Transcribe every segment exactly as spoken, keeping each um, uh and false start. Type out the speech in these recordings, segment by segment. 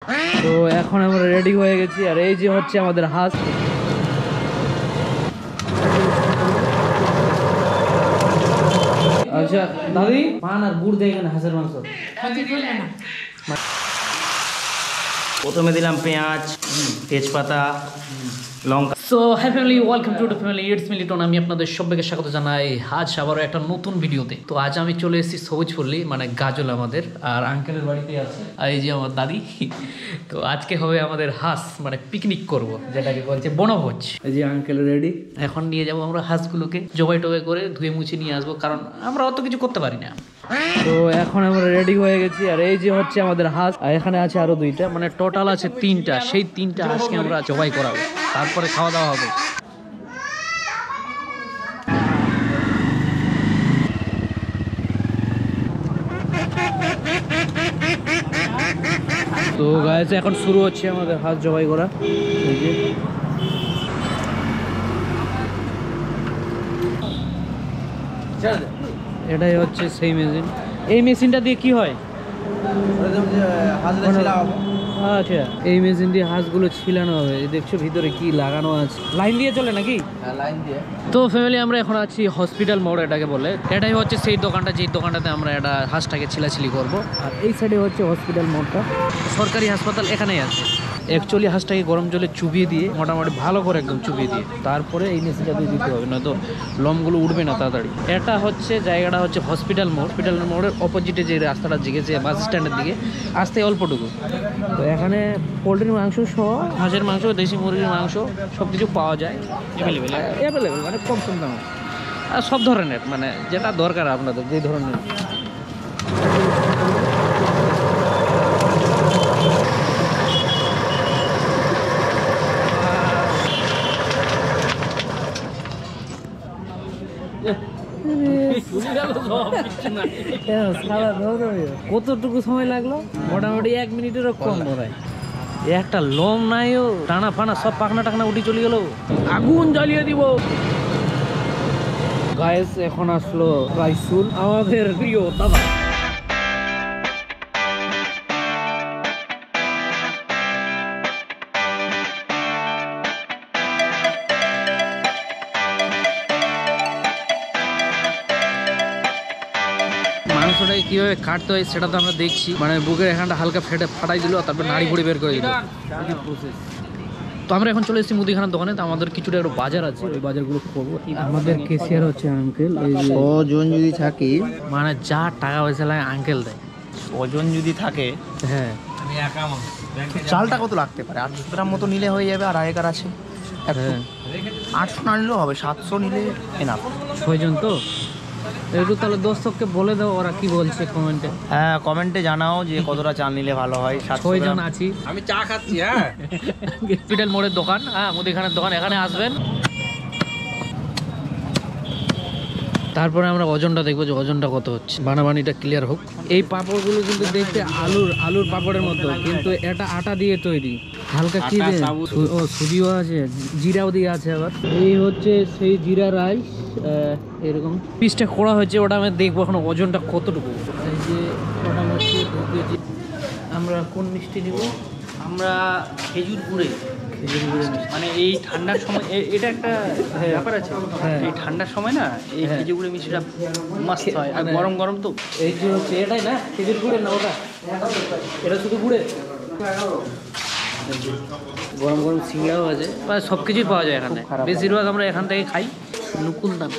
তো এখন আমরা রেডি হয়ে গেছি, আর এই যে হচ্ছে আমাদের হাঁস। আচ্ছা দাদি, পান আর গুড় দেয় এখানে হাঁসের মাংস। প্রথমে দিলাম পেঁয়াজ, তেজপাতা, লঙ্কা। So hi family, welcome to family, it's me Liton. আমি আপনাদের সবাইকে স্বাগত জানাই আজ আবারও একটা নতুন ভিডিওতে। তো আজ আমি চলে এসেছি সবুজপল্লী, মানে গাজল আমাদের, আর আঙ্কেলের বাড়িতে আছে, আর এই যে আমার দাদি। তো আজকে হবে আমাদের হাঁস, মানে পিকনিক করব, যেটাকে বলছে বনভোজ। এই যে আঙ্কেল রেডি, এখন নিয়ে যাবো আমরা হাঁসগুলোকে, জবাই টবাই করে ধুয়ে মুছে নিয়ে আসবো, কারণ আমরা অত কিছু করতে পারি না। তো এখন আমরা রেডি হয়ে গেছি, আর এই যে হচ্ছে আমাদের হাঁস, আর এখানে আছে আরো দুইটা, মানে টোটাল আছে তিনটা। সেই তিনটা হাঁসকে আমরা জবাই করাবো, তারপরে খাওয়া দাওয়া হবে। তো গাইস এখন শুরু হচ্ছে আমাদের হাঁস জবাই করা। এই যে এটাই হচ্ছে সেই মেশিন। এই মেশিনটা দিয়ে কি হয়? আচ্ছা, এই মেশিন দিয়ে হাঁসগুলো ছিলানো হবে। দেখছো ভিতরে কি লাগানো আছে, লাইন দিয়ে চলে নাকি? লাইন দিয়ে। তো ফ্যামিলি, আমরা এখন আছি হসপিটাল মোড়, এটাকে বলে। এটাই হচ্ছে সেই দোকানটা, যেই দোকানটাতে আমরা এটা হাঁসটাকে ছিলাছিলি করব। আর এই সাইডে হচ্ছে হসপিটাল মোড়টা, সরকারি হাসপাতাল এখানেই আছে। অ্যাকচুয়ালি হাঁসটাকে গরম জলে চুবিয়ে দিয়ে, মোটামুটি ভালো করে একদম চুবিয়ে দিয়ে, তারপরে এই মেশিনটা দিয়ে দিতে হবে, নয়তো লমগুলো উঠবে না তাড়াতাড়ি। এটা হচ্ছে জায়গাটা হচ্ছে হসপিটাল মোড়। হসপিটাল মোড়ের অপোজিটে যে রাস্তাটা জিগেছে বাস স্ট্যান্ডের দিকে, আসতে অল্পটুকু। তো এখানে পোলট্রির মাংস সহ, হাঁসের মাংস, দেশি মুরগির মাংস সব কিছু পাওয়া যায় অ্যাভেলেবেল অ্যাভেলেবেল মানে কম কম দাম, আর সব ধরনের, মানে যেটা দরকার আপনাদের, যে ধরনের। কতটুকু সময় লাগলো? মোটামুটি এক মিনিটেরও কম মনে হয়। একটা লোম নাই, ও টানা ফানা সব পাখনা টাকনা উঠে চলে গেল। আগুন জ্বালিয়ে দিব। গাইস এখন আসলো রাইসুল, আমাদের প্রিয় দাদা। মাংসটাকে কিভাবে কাটতে হয় সেটা তো আমরা দেখছি, মানে বুকের এখানটা হালকা ফেটে ফাটাই দিল, তারপর নাড়ি ভুড়ি বের করে দিল। তো আমরা এখন চলে এসেছি মুদিখানার দোকানে। তো আমাদের কিছুটা একটু বাজার আছে, ওই বাজারগুলো করবো। আমাদের কেসিয়ার হচ্ছে আঙ্কেল। এই যে ওজন যদি থাকে, মানে যা টাকা পয়সা লাগে আঙ্কেল দেয়। ওজন যদি থাকে, হ্যাঁ, চালটা কত লাগতে পারে? আটশো গ্রাম মতো নিলে হয়ে যাবে। আর আগেকার আছে আটশো না নিলেও হবে, সাতশো নিলে এনাফ। ছয়জন তো, একটু তাহলে দর্শককে বলে দাও ওরা কি বলছে কমেন্টে। হ্যাঁ, কমেন্টে জানাও যে কতটা চাল নিলে ভালো হয়। ছয়জন আছি, আমি চা খাচ্ছি। হ্যাঁ, হসপিটাল মোড়ের দোকান, হ্যাঁ মুদিখানার দোকান, এখানে আসবেন। তারপরে আমরা ওজনটা দেখবো যে ওজনটা কত হচ্ছে, বানাবানিটা ক্লিয়ার হোক। এই পাঁপড়গুলো কিন্তু দেখতে আলুর আলুর পাঁপড়ের মতো, কিন্তু এটা আটা দিয়ে তৈরি। হালকা কি দিয়ে, ও সুজিও আছে, জিরাও দিয়ে আছে আবার। এই হচ্ছে সেই জিরা রাইস, এরকম পিসটা করা হয়েছে। ওটা আমি দেখবো এখন ওজনটা কতটুকু। এই যে ওটা হচ্ছে দু কেজি। আমরা কোন মিষ্টি নিব? আমরা খেজুর গুড়ে, খেজুর গুড়ে মিষ্টি। মানে এই ঠান্ডার সময় এটা একটা ব্যাপার আছে। হ্যাঁ, এই ঠান্ডার সময় না এই খেজুর গুড়ে মিষ্টিটা মাস্ত হয়, আর গরম গরম তো। এই যে হচ্ছে এটাই না খেজুর গুড়ে, না ওটা? এটা শুধু গুড়ে। গরম গরম সিঙ্গাও আছে, প্রায় সব কিছুই পাওয়া যায় এখানে। বেশিরভাগ আমরা এখান থেকে খাই, নুকুল দানা।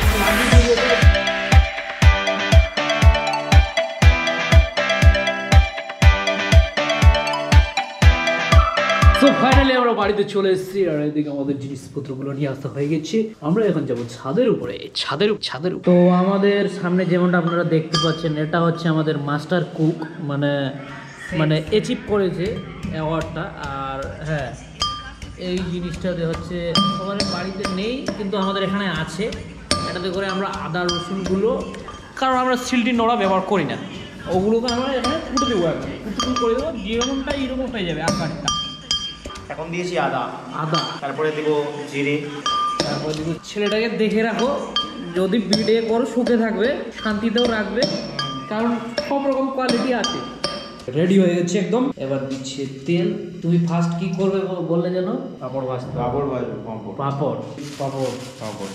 তো ফাইনালি আমরা বাড়িতে চলে এসেছি, আর এদিকে আমাদের জিনিসপত্রগুলো নিয়ে আসতে হয়ে গেছে। আমরা এখন যাবো ছাদের উপরে, ছাদের ছাদের তো আমাদের সামনে যেমনটা আপনারা দেখতে পাচ্ছেন, এটা হচ্ছে আমাদের মাস্টার কুক, মানে মানে অ্যাচিভ করেছে অ্যাওয়ার্ডটা। আর হ্যাঁ, এই জিনিসটাতে হচ্ছে সবার বাড়িতে নেই, কিন্তু আমাদের এখানে আছে। এটাতে করে আমরা আদা রসুনগুলো, কারণ আমরা সিলটি নোড়া ব্যবহার করি না, ওগুলোকে আমরা এখানে কুটে দেবো, এখন কুটুকুট করে দেবো, যেরকমটা এইরকম হয়ে যাবে আকারটা। এখন দিয়েছি আদা আদা তারপরে দেব জিরে, তারপরে দেবো। ছেলেটাকে দেখে রাখো, যদি ভিডিও করো সুখে থাকবে, শান্তিতেও রাখবে, কারণ সব রকম কোয়ালিটি আছে। রেডি হয়ে গেছে একদম। এবার দিচ্ছে তেল। তুমি ফার্স্ট কি করবে বললে যেন? পাপড় ভাজতে। পাপড় ভাজবো। পাপড় পাপড় পাপড় পাপড়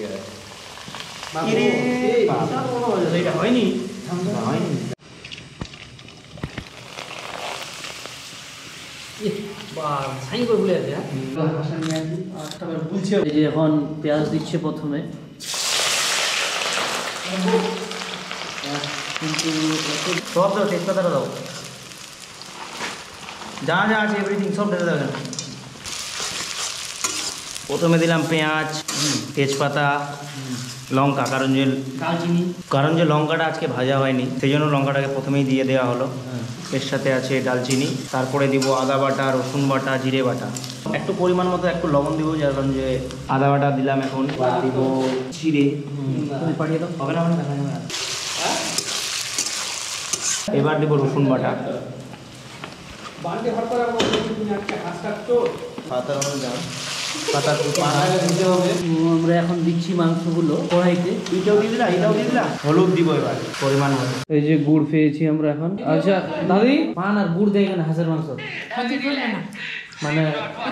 এটা হয়নি হয়নি। এই যে এখন পেঁয়াজ দিচ্ছে প্রথমে, কিন্তু সব দাও, তেজপাতাটা দাও, যা যা আছে এভরিথিং সব ঢেলে দেবেন। প্রথমে দিলাম পেঁয়াজ, তেজপাতা, লঙ্কা, কারণ যে দারচিনি, কারণ যে লঙ্কাটা আজকে ভাজা হয়নি সেই জন্য লঙ্কাটাকে প্রথমেই দিয়ে দেওয়া হলো। এর সাথে আছে ডালচিনি, তারপরে দিব আদা বাটা, রসুন বাটা, জিরে বাটা, একটু পরিমাণ মতো একটু লবণ দিব, যার কারণ যে আদা বাটা দিলাম। এখন দিব জিরে, তুমি পাঠিয়ে দাও, হবে না মানে দেখা যাবে। এবার দিব রসুন বাটা, আমরা এখন দিচ্ছি মাংসগুলো কড়াইতে। এটাও দিয়ে দিলা, এটাও দিয়ে দিলা, হলুদ দিব এবার পরিমাণ মতো। এই যে গুড় পেয়েছি আমরা এখন। আচ্ছা দাদি, পান আর গুড় দেয় কেন হাঁসের মাংস? মানে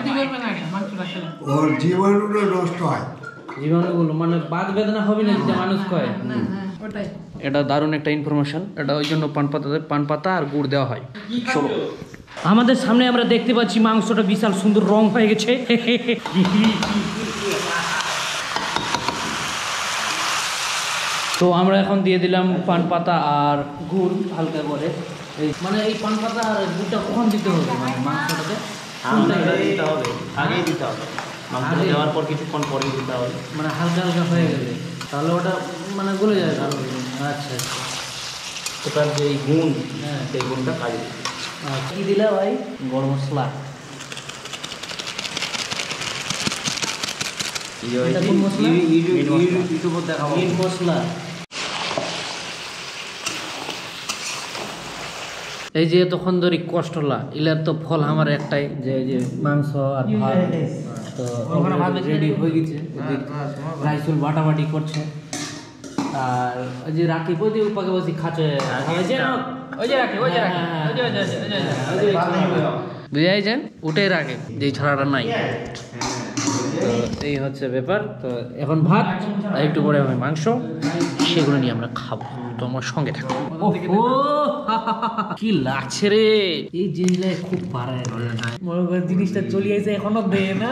ওর জীবাণুটা নষ্ট হয়, জীবাণুগুলো মানে বাদ বেদনা হবে না যেটা মানুষ কয়। এটা দারুণ একটা ইনফরমেশন। এটা ওই জন্য পান পাতা পান পাতা আর গুড় দেওয়া হয়। চলো, আমাদের সামনে আমরা দেখতে পাচ্ছি মাংসটা বিশাল সুন্দর রং হয়ে গেছে। তো আমরা এখন দিয়ে দিলাম পান পাতা আর গুড় হালকা করে। এই মানে এই পান পাতা আর গুড়টা কখন দিতে হবে মানে মাংসটাতে? দিতে হবে, আগেই দিতে হবে, মাংস দেওয়ার পর কিছুক্ষণ পরেই দিতে হবে। মানে হালকা হালকা হয়ে গেলে তাহলে ওটা মানে গলে যাবে। আচ্ছা আচ্ছা, ওটার যে এই গুণ, হ্যাঁ সেই গুণটা কাজে। কি দিলে ভাই? গরম মশলা। এটা কোন মশলা? ইউটিউবে দেখাবো মিট মশলা। এই যে তখন ধরি কষ্টলা ইলার তো ফল আমার একটাই, যে এই যে মাংস আর ভাত। তো রেডি হয়ে গেছে, রাইসুল বাটাবাটি করছে। আর ওই যে রাখি ওই যে উপাকে বসে খাচ্ছে, বুঝাই যান ওটাই রাখে, যে ছাড়াটা নাই। তো এই হচ্ছে ব্যাপার। তো এখন ভাত আর একটু পরে হবে মাংস, সেগুলো নিয়ে আমরা খাবো। তো আমার সঙ্গে থাকো। ও কি লাগছে রে, এই জিনিসটা খুব পারে মনে করে জিনিসটা চলে আসে এখনো দেয় না।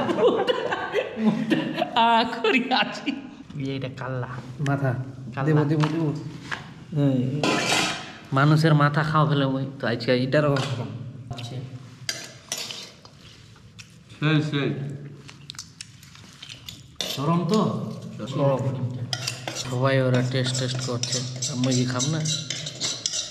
আখরি আছি এটা কাল্লা মাথা দেবো দেবো দেবো। মানুষের মাথা খাওয়া ফেলে ওই তো আজকে এটারও গরম তো সবাই ওরা টেস্ট টেস্ট করছে, আমি কি খাম না।